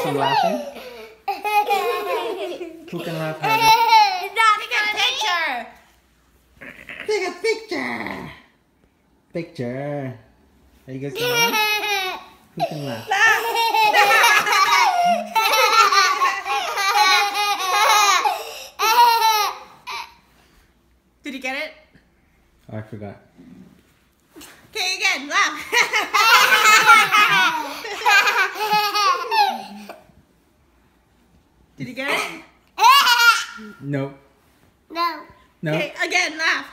she laughing? Who can laugh harder? Take a picture! Picture. Are you guys gonna laugh? Who can laugh? Did you get it? Oh, I forgot. Okay, again, laugh. Did you get it? Nope. No. No. Okay, again, laugh.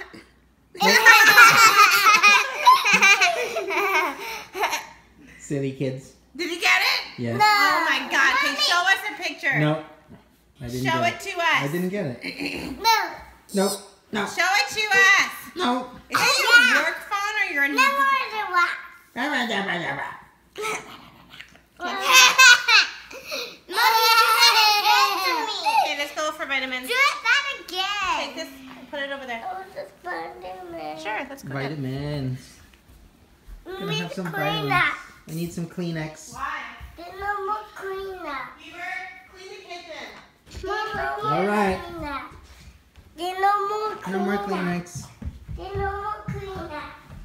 Silly kids. Did you get it? Yes. Oh my God! Okay, show us a picture. Nope. I didn't Show get it to us. I didn't get it. No. Nope. No. Show it to us. No. Is that your work phone or your? No more than what? Okay, let's go for vitamins. Do that again. Take this and put it over there. Oh, this vitamin. Sure, let's go ahead. Vitamins. Gonna have some vitamins. Cleaner. I need some Kleenex. Why? There's no more cleaner. Beaver, clean the kitchen. All right. There's no more cleaner. No more Kleenex. There's no more cleaner.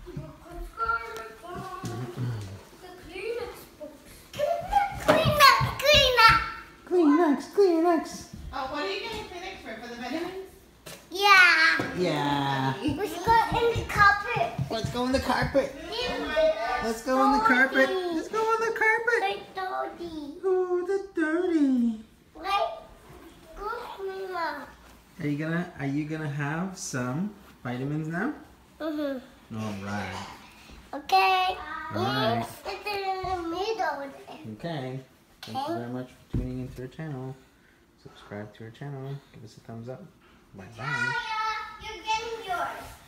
Kleenex, Kleenex. Oh, what are you getting Kleenex for? For the vitamins? Yeah. Yeah. Let's go in the carpet. Let's go on the carpet. Let's go on the carpet. Let's go on the carpet. Like dirty. Oh, the dirty. Like good cleaner. Are you gonna have some vitamins now? Mhm. All right. Okay. All right. It's in the middle. Okay. Thank you very much for tuning into our channel. Subscribe to our channel. Give us a thumbs up. Bye bye. You're getting yours.